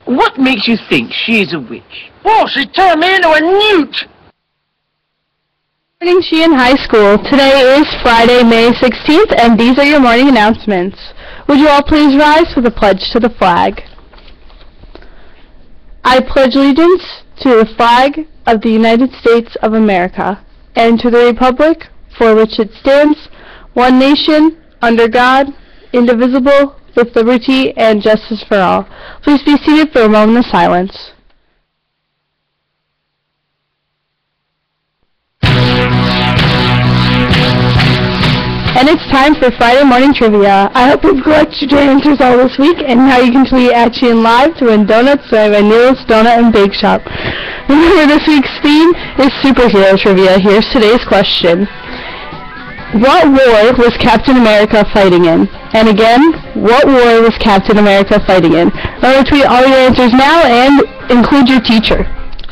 What makes you think she's a witch? Oh, she turned me into a newt! Morning, Sheehan High School. Today is Friday, May 16th, and these are your morning announcements. Would you all please rise for the pledge to the flag? I pledge allegiance to the flag of the United States of America, and to the republic for which it stands, one nation, under God, indivisible, with liberty and justice for all. Please be seated for a moment of silence. And it's time for Friday morning trivia. I hope you've collected your answers all this week, and now you can tweet at Sheehan Live to win donuts by Neil's Donut and Bake Shop. Remember, this week's theme is superhero trivia. Here's today's question. What war was Captain America fighting in? And again, what war was Captain America fighting in? Remember to tweet all your answers now and include your teacher.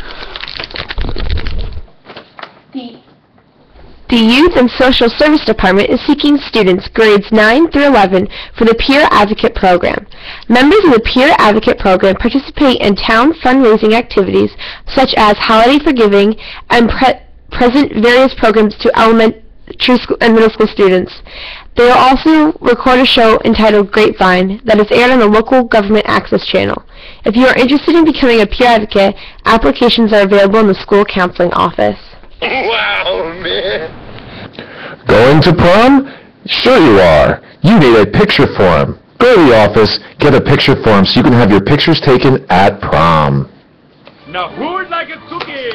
The Youth and Social Service Department is seeking students grades 9 through 11 for the Peer Advocate Program. Members of the Peer Advocate Program participate in town fundraising activities such as Holiday for Giving and present various programs to elementary school and middle school students. They will also record a show entitled Grapevine that is aired on the local government access channel. If you are interested in becoming a peer advocate, applications are available in the school counseling office. Wow, man! Going to prom? Sure you are. You need a picture form. Go to the office, get a picture form so you can have your pictures taken at prom. Now who would like a cookie?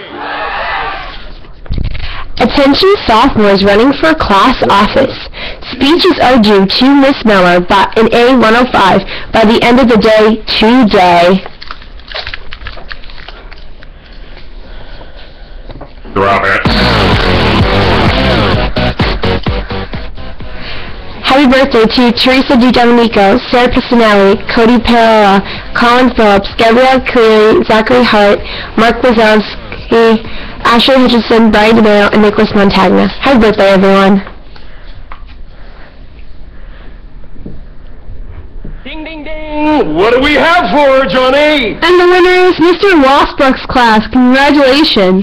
Attention sophomores running for class office. Speeches are due to Miss Miller in A105 by the end of the day today. Drop it. Happy birthday to Teresa DiDomenico, Sarah Pistinelli, Cody Perella, Colin Phillips, Gabrielle Cleary, Zachary Hart, Mark Wazowski, Ashley Hutchinson, Brian DeMeo, and Nicholas Montagna. Happy birthday, everyone. Ding, ding, ding! What do we have for her, Johnny? And the winner is Mr. Wastbrook's class. Congratulations.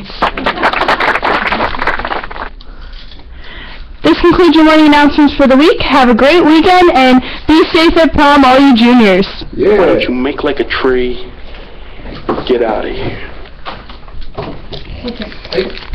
This concludes your morning announcements for the week. Have a great weekend, and be safe at prom, all you juniors. Yeah. Why don't you make like a tree? Get out of here. Okay.